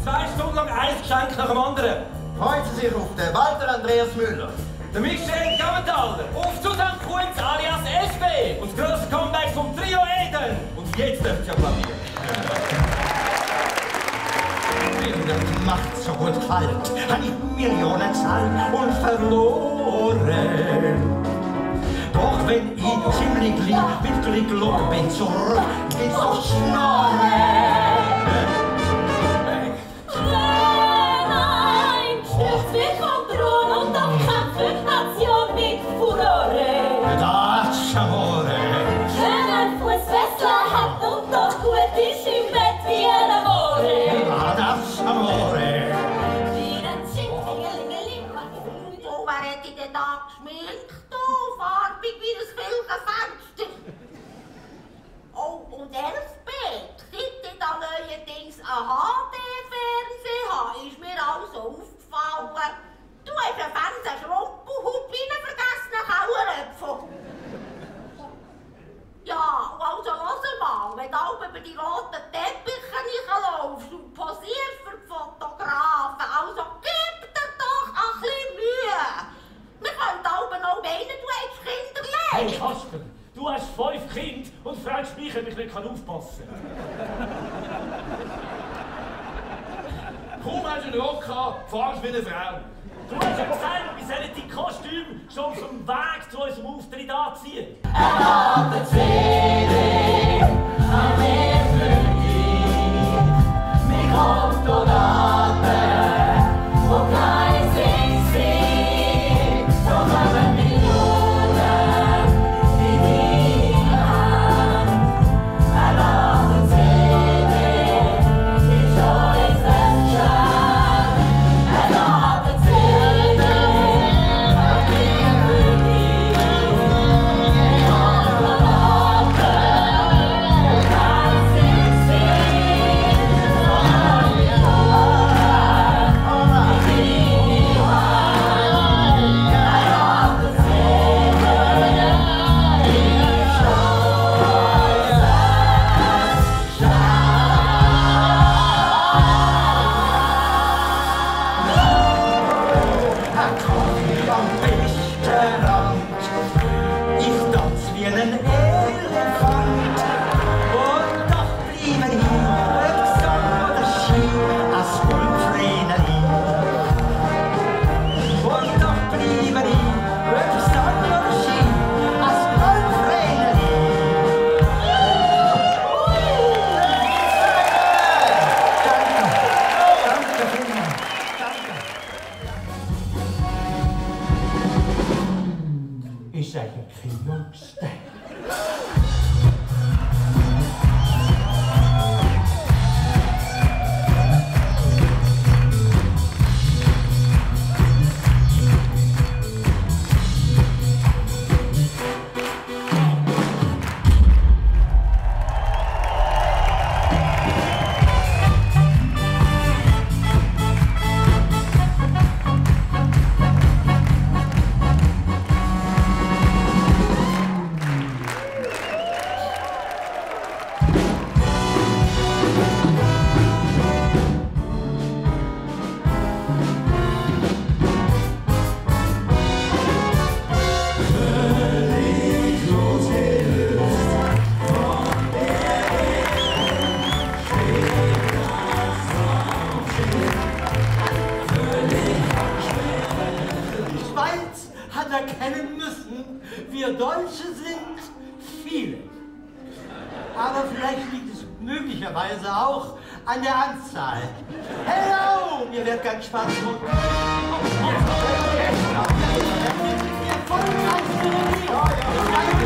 2 Stunden lang ein Geschenk nach dem anderen. Freuen Sie sich auf den Walter Andreas Müller. Der Michel Gammentaler. Auf zu St. Kunz alias SB. Und das grosse Comeback vom Trio Eden. Und jetzt dürft ihr applaudieren. Mir das macht so gut gefallen. Habe ich Millionen zahlt und verloren. Doch wenn ich ziemlich lieb mit Glück locker bin zurück, geht's doch schnorren. Das Amore. Wenn ein Fußfessler hat und doch gut ist im Bett wie ein Amore. Das Amore. Wie ein Schinkelingeling. Oh, wer hätte ich denn da geschminkt? Du, farbig wie das Filkenfenster. Oh, und Elfbeet, seit ich da neuerdings einen HD-Fernseher habe, ist mir also aufgefallen. Du hast einen Fernsehschrumpelhub vergessen, Kaueröpfel. Ja, also lass mal, wenn du auch über die roten Teppiche nicht laufst und posierst für die Fotografen, also gib dir doch ein bisschen Mühe. Wir können auch noch meinen, du hast Kinder Hey lernen. Kasper, du hast 5 Kinder und fragst mich, ob ich nicht aufpassen kann. Kaum hast du einen Rock gehabt, fahrst wie eine Frau. Du hast ja gesagt, wir sollen die Kostüme schon vom Weg zu unserem Auftritt anziehen. Ist eigentlich Lust. Erkennen müssen, wir Deutsche sind viele. Aber vielleicht liegt es möglicherweise auch an der Anzahl. Hello! Mir wird ganz Spaß machen.